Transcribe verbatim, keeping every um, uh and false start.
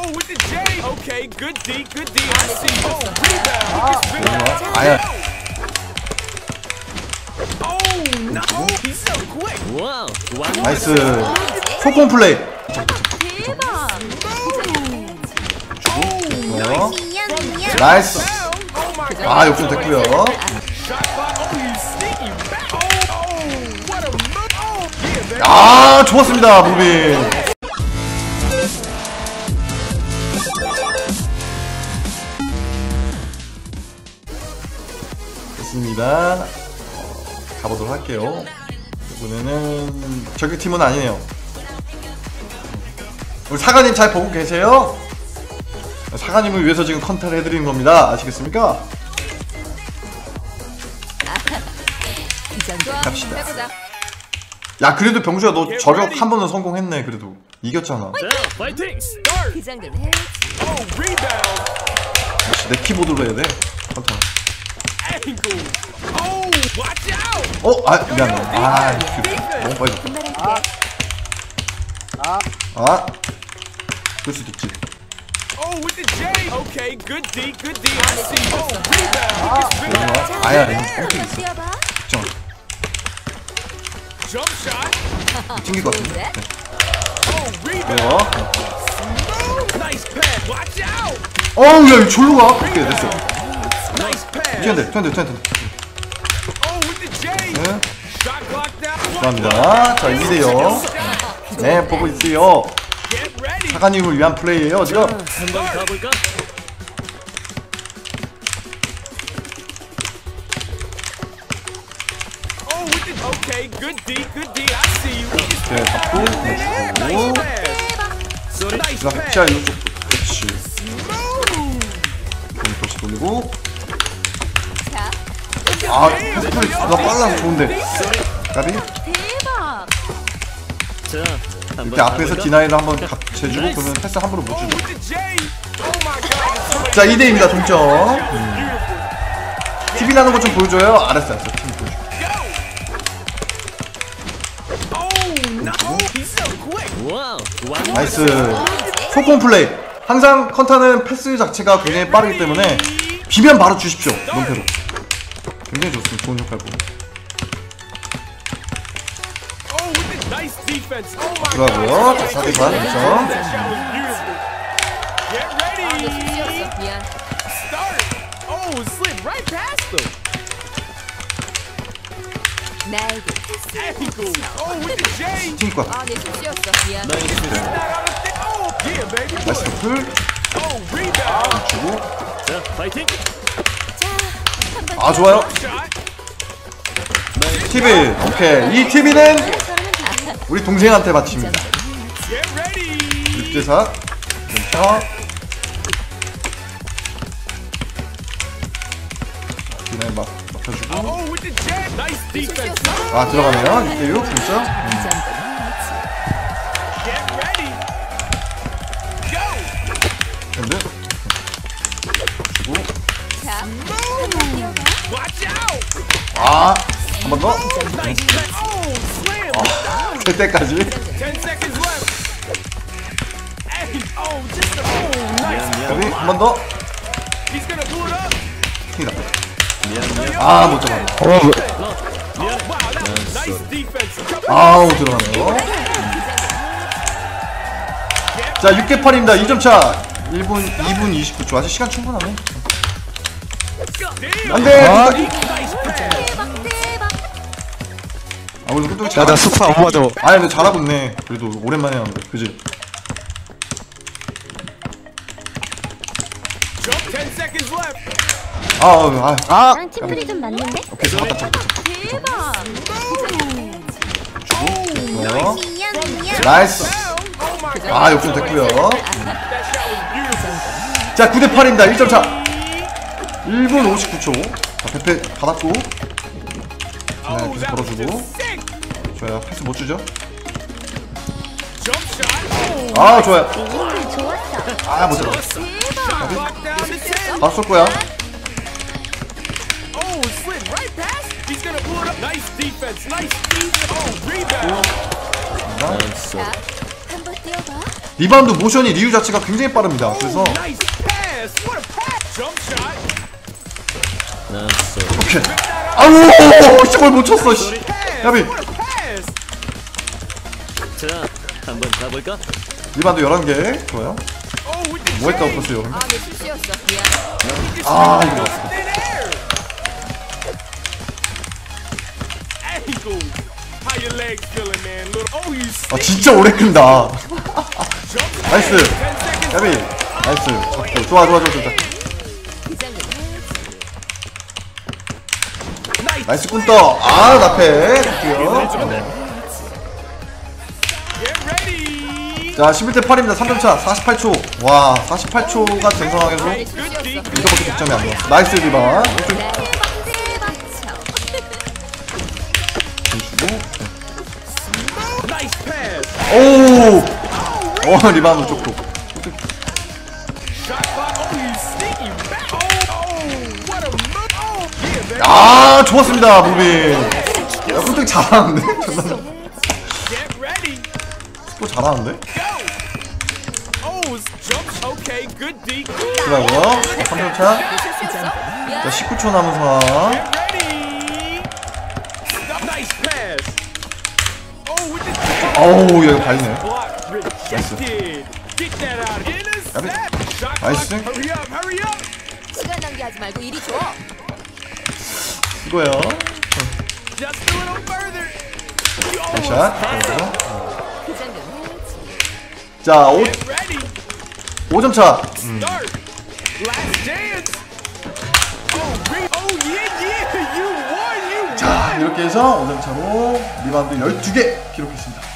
with the J. Okay, good D, good D. I see. Oh, rebound. 아야. Oh, no. He's so quick. Wow. 나이스. 속공 플레이. 대박. 어? 나이스. 아, 역전 됐고요. 아, 좋았습니다, 무빙. 됐습니다. 어, 가보도록 할게요. 이번에는 저기 팀은 아니네요. 우리 사관님 잘 보고 계세요? 사관님을 위해서 지금 컨타를 해드리는 겁니다. 아시겠습니까? 갑시다. 야, 그래도 병주야, 너 저격 한 번은 성공했네. 그래도 이겼잖아. 그 정도는 해야지. 내 키보드로 해야 돼. 컨타. 어, 아, 미안해. 아, 너무 빨리. 아, 아, 그럴 수도 있지. Oh, with the J. Okay, good D, good D. I see. Oh, rebound. 아야, 이거 뻥튀기 있어. 걱정. Jump shot. 튕길 것 같은데. 네. Oh, rebound. 뭐야? Nice pad. Watch out. 어우, 야, 이거 졸로 가. 오케이, 됐어. Nice pad. 튀어야 돼, 튀어야 돼, 튀어야 돼. Oh, with the J. 네. Shot clock down. 감사합니다. 자, 이 대 영. 네, 보고 있어요. Get ready. 사관님을 위한 플레이예요 지금. 한번 가볼까? Oh, with the okay, good D, good D. I see you. 네, 잡고 Nice 내주고. pad. Nice 자, pad. 자, 이쪽. 그렇지. 그럼 다시 돌리고. 자, 아, 패스플레이 나 빨라. 좋은데. 까비. 대박. 자, 한번 이렇게 앞에서 가볼까? 디나이를 한번 제주고 그러면 패스 함부로 못 Oh, 주죠. with the J. Oh my God. 자, 이 대 이입니다. 동점. 음. 티비 나는 거 좀 보여줘요. 알았어, 알았어. 팀 보여줘. Oh no, he's so quick. 와우. 완- 나이스. 속공 플레이. 항상 컨타는 패스 자체가 굉장히 빠르기 때문에 비면 바로 주십시오. 논패로. 굉장히 좋습니다. 좋은 효과고. Oh, with the nice defense. Oh my 들어가고요. 자, 사 대 반 동점. Get ready. 실수였어. 미안. Start. Oh, slid right past him. 나에게 Ankle. Oh, with the J. 팀과 아, 내 실수였어. 미안. 나이스. Oh, yeah, baby. 나이스 풀 Oh, rebound. 주고. 자, 파이팅. 자, 한번 아, 좋아요. Shot. 티비. 오케이. 이 티비는 우리 동생한테 바칩니다. Get ready. 육 대 사. 자, 디나이 막 막혀주고. Oh, with the J. Nice defense. 아, 들어가네요. 육 대 육 진짜. 음. 이 정도는 해야지. Get ready. Go. 근데 주고. 자, 한번 뛰어봐. Watch out. 아, 한 번 더. Nice pad. Oh, slam. 될 때까지. Ten seconds left. Hey, oh, just a, oh, nice. 여기 한 번 더. He's gonna pull it up. 튕기다. 미안, 미안. 아, 못 잡아. Oh, wow, that was nice defense. 아우, 들어가네요. 자, 육 대 팔입니다. 이 점 차. 일 분, 이 분 이십구 초. 아직 시간 충분하네. 안 돼! 대박, 대박. 아, 오늘 또 야, 잘. 나 스파 안 맞아. 아, 근데 잘하고 있네. 그래도 오랜만에 하는데. 그지? Jump. Ten seconds left. 아, 아, 아. 아! 나랑 팀플이 좀 맞는데? 오케이, 잡았다, 잡았다. 대박. 좋아요. 미안, 미안. 나이스. Oh my God. 아, 역전 됐고요. That shot was beautiful. 자, 구 대 팔입니다. 일 점 차. 일 분 오십구 초. 자, 페페 받았고. 자, Oh, 계속 that was 걸어주고. just sick. 좋아요. 패스 못 주죠? Jump shot. Oh, 아, 좋아요. 좋았어. 아, 못 잡았어. 대박. clock down to ten. 바로 쏠 거야. Oh, slid right past. He's gonna pull it up. Nice defense. Nice defense. Oh, rebound. 나이스. 자, 한번 뛰어봐. 리바운드 모션이 리우 자체가 굉장히 빠릅니다. 그래서 Nice pass. What a pass. Jump shot. 나쏘. 오케이. 아우 씨발 못 쳤어. 씨. Pass. 야비. What a pass. 자, 한번 가볼까? 리바운드 열한 개. 좋아요. Oh, with the 뭐 했다고 J. 보세요. 아, 내 실수였어. 미안. 아 이거. Thin air. Angle. How your legs feeling, man? Little. Oh, you. 아 진짜 오래 끈다. Jump. 나이스. ten seconds. 야비. 나이스. 좋고. 좋아 좋아 좋아 좋아. Nice. 나이스 꾼떠. 아 나패. 좋고요. Get ready. 자 십일 대 팔입니다. 삼 점 차. 사십팔 초. 와 사십팔 초가 된 상황에서 Good D. Good 이거밖에 득점이 안 나왔어. 나이스 리바. Nice pass. 오. 어 리바운드 좋고. Shot clock. Oh, you sneaky back. Oh, oh, what a move. Oh, yeah, baby. 아 좋았습니다 무빈. 야 꿀떡 잘하는데? Get ready. 또 잘하는데? Go. Oh, it's jump. Okay, good D. Good. 들어가고요. 삼 점 차. 자 십구 초 남은 상황. Ready. Stop. Nice pass. Oh, with the 어우 야 이거 발리네. block. Rejected. Get that out. Intercept. Shot Nice. clock. Hurry up. Hurry up. 시간 낭비하지 말고 이리 줘. 이거요. Just a little further. You almost 샷. 그리고. 그 정도는 해야지. 자 오, get ready. 오 점 차. Start. Last dance. Oh, re- oh yeah, yeah. You won. You 자 이렇게 해서 오 점 차로 리바운드 열두 개 기록했습니다.